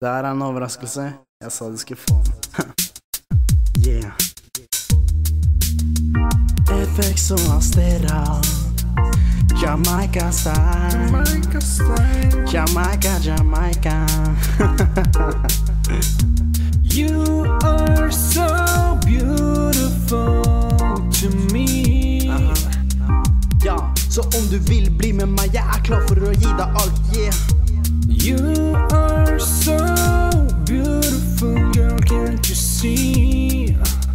Det her er en overraskelse. Jeg sa du skulle få den. Yeah. FX og Astera, Jamaica style, Jamaica, Jamaica. You are so beautiful to me. Ja, så om du vil bli med meg, jeg er klar for å gi deg alt, yeah. You are so beautiful, girl, can't you see?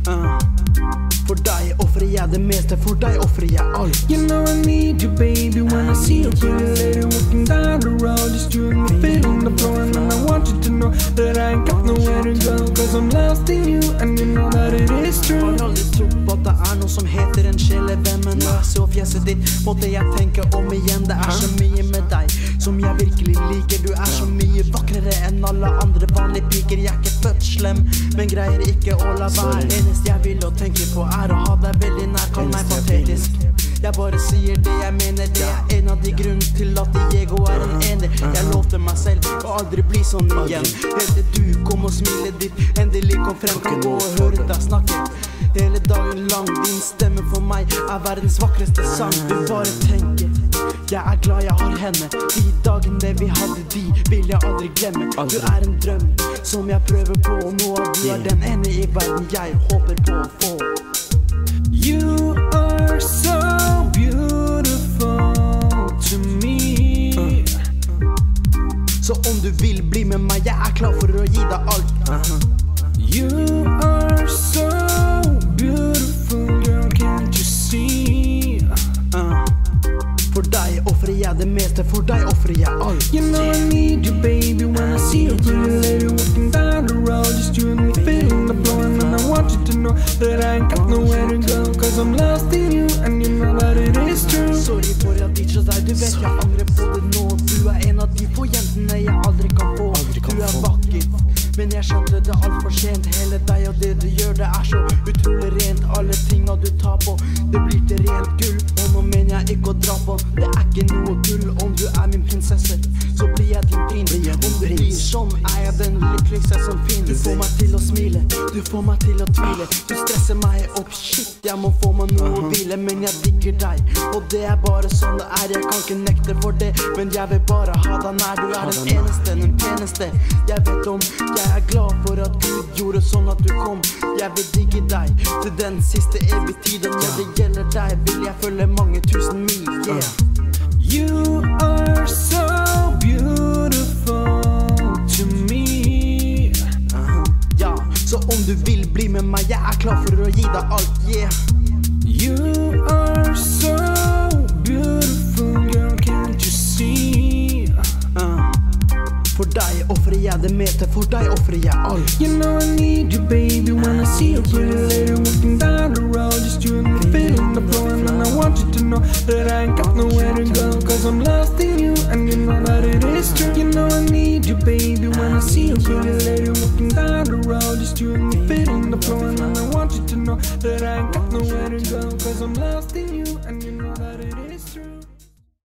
For deg offrer jeg det meste, for deg offrer jeg alt. You know I need you, baby, when I see you pretty lady walking down the road. Just you and me feet on the floor, and I want you to know that I ain't got nowhere to go, cause I'm lost in you, and you know that it is true. Har aldri trodd på at det er noe som heter en sjelevenn, men når jeg så fjeset ditt, måtte jeg tenke om igjen. Det er så mye med deg som jeg virkelig liker. Du er så mye vakrere enn alle andre vanlige piker. Jeg er ikke født slem, men greier ikke å la være. Eneste jeg vil å tenke på er å ha deg veldig nær. Kall meg patetisk, jeg bare sier det jeg mener. Det er en av de grunnene til at Diego er en ener. Jeg lovte meg selv å aldri bli sånn igjen, helt til du kom og smilet ditt endelig kom frem. Kan gå og høre deg snakke hele dagen lang. Din stemme for meg er verdens vakreste sang. Du bare tenker, jeg er glad jeg har henne. De dagene vi hadde, de vil jeg aldri glemme. Du er en drøm som jeg prøver på å nå. Du er den ene i verden jeg håper på å få. You are so beautiful to me. Så om du vil bli med meg, jeg er klar for å gi deg alt. You are so beautiful, girl, can't you see? For deg offrer jeg det meste, for deg offrer jeg alt. You know I need you, baby, when I see you pretty lady walking down the road. Just you and me feet on the floor, and I want you to know that I ain't got nowhere to go, cause I'm lost in you, and you know that it is true. Sorry for jeg ditcha deg, du vet jeg angrer på det nå. Du er en av de få jentene jeg aldri kan få. Du er vakker, men jeg skjønte det alt for sent. Hele deg og det du gjør, det er så utrolig rent. Alle tingene du tar på, det blir til rent gull. Og nå mener jeg ikke å dra på, det er ikke noe gull. Om du er min prinsesse, så blir jeg din prins. Om det blir sånn, er jeg den lykkeligste som finnes. Du får meg til å smile, du får meg til å tvile. Du stresser meg opp, shit, jeg må få meg noe å hvile. Men jeg digger deg, og det er bare sånn det er. Jeg kan ikke nekte for det, men jeg vil bare ha deg nær. Du er den eneste, den peneste jeg vet om. Jeg er glad for at Gud gjorde sånn at du kom. Jeg vil digge deg til den siste evig tid. Og når det gjelder deg, vil jeg følge mange tusen mil, yeah. You are so beautiful to me. Ja, så om du vil bli med meg, jeg er klar for å gi deg alt, yeah. You are so beautiful, girl, can't you see? For deg offrer jeg det meste, for deg offrer jeg alt. You know I need you, baby, when I see you pretty lady walking down the road. Just you and me feet on the floor, and I want you to know that I ain't got nowhere to go, cause I'm lost in you, and you know that it is true. You know I need you, baby, when I see you pretty lady walking down the road. Just you and me feet on the floor, and I want you to know that I ain't